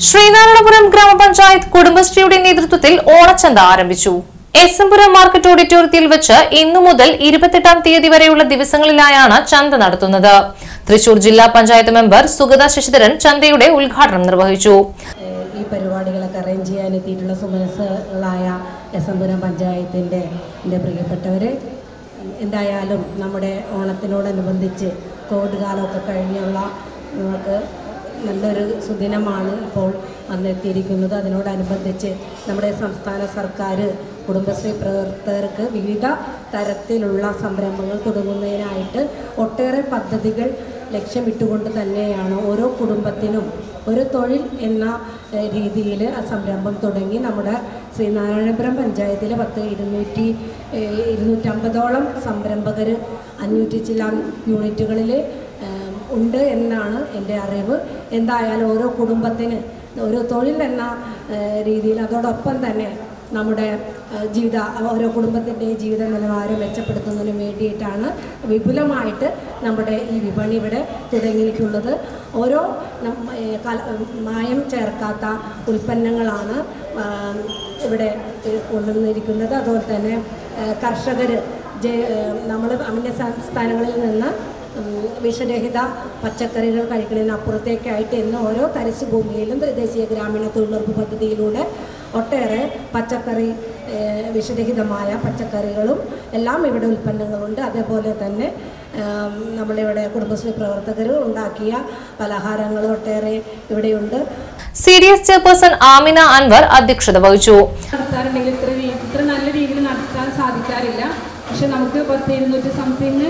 ശ്രീനാരായണപുരം ഗ്രാമപഞ്ചായത്ത് കുടുംബശ്രീയുടെ നേതൃത്വത്തിൽ ഓണച്ചന്ത ആരംഭിച്ചു. എസ്എംപുരം മാർക്കറ്റ് ഓഡിറ്റോറിയത്തിൽ വെച്ച് ഇന്നു മുതൽ 28-ാം തീയതി വരെയുള്ള ദിവസങ്ങളിലായാണ് ചന്ത നടത്തുന്നത്. തൃശൂർ ജില്ലാ പഞ്ചായത്ത് മെമ്പർ സുഗത ശശിധരൻ ചന്തയുടെ ഉദ്ഘാടനം നിർവഹിച്ചു. ഈ പരിപാടികളൊക്കെ അറേഞ്ച് ചെയ്യാനെത്തിയിട്ടുള്ള സുമനസ്സുകളായ എസ്എംപുരം പഞ്ചായത്തിന്റെ പ്രിയപ്പെട്ടവരെ, എന്തായാലും നമ്മുടെ ഓണത്തിനോടനുബന്ധിച്ച് കോവിഡ് കാലമൊക്കെ കഴിഞ്ഞുള്ള നമുക്ക് നല്ലൊരു സുദിനമാണ് ഇപ്പോൾ വന്നെത്തിയിരിക്കുന്നത്. അതിനോടനുബന്ധിച്ച് നമ്മുടെ സംസ്ഥാന സർക്കാർ കുടുംബശ്രീ പ്രവർത്തകർക്ക് വിവിധ തരത്തിലുള്ള സംരംഭങ്ങൾ തുടങ്ങുന്നതിനായിട്ട് ഒട്ടേറെ പദ്ധതികൾ ലക്ഷ്യമിട്ടുകൊണ്ട് തന്നെയാണ് ഓരോ കുടുംബത്തിനും ഒരു തൊഴിൽ എന്ന രീതിയിൽ ആ സംരംഭം തുടങ്ങി. നമ്മുടെ ശ്രീനാരായണപുരം പഞ്ചായത്തിൽ 250ഓളം സംരംഭകർ 500 ചില യൂണിറ്റുകളിൽ ഉണ്ട് എന്നാണ് എൻ്റെ അറിവ്. എന്തായാലും ഓരോ കുടുംബത്തിന് ഒരു തൊഴിൽ എന്ന രീതിയിൽ അതോടൊപ്പം തന്നെ നമ്മുടെ ഓരോ കുടുംബത്തിൻ്റെയും ജീവിത നിലവാരം മെച്ചപ്പെടുത്തുന്നതിന് വേണ്ടിയിട്ടാണ് വിപുലമായിട്ട് നമ്മുടെ ഈ വിപണി ഇവിടെ തുടങ്ങിയിട്ടുള്ളത്. ഓരോ മായം ചേർക്കാത്ത ഉൽപ്പന്നങ്ങളാണ് ഇവിടെ കൊണ്ടുവന്നിരിക്കുന്നത്. അതുപോലെ തന്നെ കർഷകർ നമ്മൾ അന്യ സംസ്ഥാനങ്ങളിൽ നിന്ന് വിഷരഹിത പച്ചക്കറികൾ കഴിക്കുന്നതിനപ്പുറത്തേക്കായിട്ട് ഇന്ന് ഓരോ തരിശു ഭൂമിയിലും ദേശീയ ഗ്രാമീണ തൊഴിലുറപ്പ് പദ്ധതിയിലൂടെ ഒട്ടേറെ പച്ചക്കറി വിഷരഹിതമായ പച്ചക്കറികളും എല്ലാം ഇവിടെ ഉൽപ്പന്നങ്ങളുണ്ട്. അതേപോലെ തന്നെ നമ്മളിവിടെ കുടുംബശ്രീ പ്രവർത്തകർ ഉണ്ടാക്കിയ പലഹാരങ്ങൾ ഒട്ടേറെ ഇവിടെയുണ്ട്. CDS ചെയർപേഴ്സൺ ആമിന അൻവർ അധ്യക്ഷത വഹിച്ചു. നടത്താറുണ്ടെങ്കിൽ ഇത്ര നല്ല രീതിയിൽ നടത്താൻ സാധിക്കാറില്ല. പക്ഷെ നമുക്ക് 200 സംതിങ്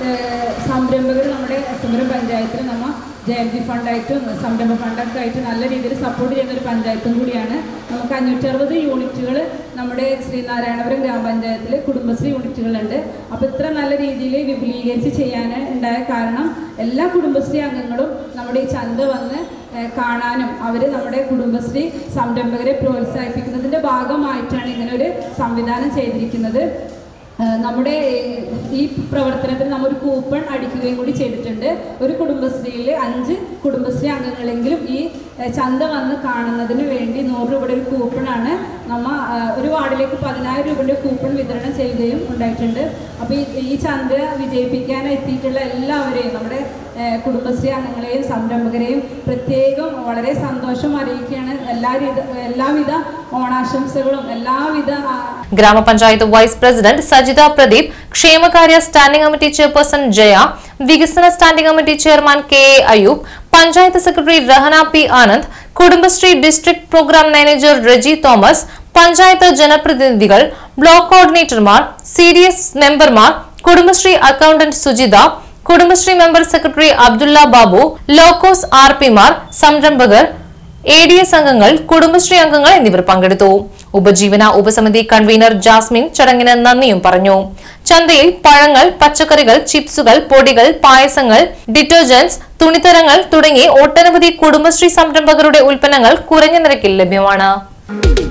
സംരംഭകർ നമ്മുടെ എസ്എംപുരം പഞ്ചായത്തിൽ നമ്മൾ ജയന്തി ഫണ്ടായിട്ടും സംരംഭ ഫണ്ടൊക്കെ ആയിട്ട് നല്ല രീതിയിൽ സപ്പോർട്ട് ചെയ്യുന്ന ഒരു പഞ്ചായത്തും കൂടിയാണ്. നമുക്ക് 560 യൂണിറ്റുകൾ നമ്മുടെ ശ്രീനാരായണപുരം ഗ്രാമപഞ്ചായത്തിൽ കുടുംബശ്രീ യൂണിറ്റുകളുണ്ട്. അപ്പോൾ ഇത്ര നല്ല രീതിയിൽ വിപുലീകരിച്ച് ചെയ്യാൻ ഉണ്ടായ കാരണം എല്ലാ കുടുംബശ്രീ അംഗങ്ങളും നമ്മുടെ ഈ ചന്ത വന്ന് കാണാനും അവർ നമ്മുടെ കുടുംബശ്രീ സംരംഭകരെ പ്രോത്സാഹിപ്പിക്കുന്നതിൻ്റെ ഭാഗമായിട്ടാണ് ഇങ്ങനൊരു സംവിധാനം ചെയ്തിരിക്കുന്നത്. നമ്മുടെ ഈ പ്രവർത്തനത്തിന് നമ്മൾ ഒരു കൂപ്പൺ അടിക്കുകയും കൂടി ചെയ്തിട്ടുണ്ട്. ഒരു കുടുംബശ്രീയിൽ 5 കുടുംബശ്രീ അംഗങ്ങളെങ്കിലും ഈ ചന്ത വന്ന് കാണുന്നതിന് വേണ്ടി 100 രൂപയുടെ ഒരു കൂപ്പണാണ് നമ്മൾ ഒരു വാർഡിലേക്ക് 10,000 രൂപയുടെ കൂപ്പൺ വിതരണം ചെയ്യുകയും ഉണ്ടായിട്ടുണ്ട്. അപ്പോൾ ഈ ചന്ത വിജയിപ്പിക്കാൻ എത്തിയിട്ടുള്ള എല്ലാവരെയും നമ്മുടെ കുടുംബശ്രീ അംഗങ്ങളെയും സംരംഭകരെയും പ്രത്യേകം വളരെ സന്തോഷം അറിയിക്കുകയാണ്. എല്ലാവിധ ഓണാശംസകളും എല്ലാവിധ. ഗ്രാമപഞ്ചായത്ത് വൈസ് പ്രസിഡന്റ് സജിത പ്രദീപ്, ക്ഷേമകാര്യ സ്റ്റാൻഡിംഗ് കമ്മിറ്റി ചെയർപേഴ്സൺ ജയ, വികസന standing committee chairman KA Ayub, panchayat secretary Rahana P Anand, Kudumbashree district programme manager Reji Thomas, panchayat ജനപ്രതിനിധികൾ, ബ്ലോക്ക് കോർഡിനേറ്റർമാർ, CDS മെമ്പർമാർ, Kudumbashree accountant Sujitha, Kudumbashree member secretary Abdulla Babu, ലോക്കോസ് RP മാർ, സംരംഭകർ, ADS അംഗങ്ങൾ, കുടുംബശ്രീ അംഗങ്ങൾ എന്നിവർ പങ്കെടുത്തു. ഉപജീവന ഉപസമിതി കൺവീനർ ജാസ്മിൻ ചടങ്ങിന് നന്ദിയും പറഞ്ഞു. ചന്തയിൽ പഴങ്ങൾ, പച്ചക്കറികൾ, ചിപ്സുകൾ, പൊടികൾ, പായസങ്ങൾ, ഡിറ്റർജന്റ്സ്, തുണിത്തരങ്ങൾ തുടങ്ങി ഒട്ടനവധി കുടുംബശ്രീ സംരംഭകരുടെ ഉൽപ്പന്നങ്ങൾ കുറഞ്ഞ നിരക്കിൽ ലഭ്യമാണ്.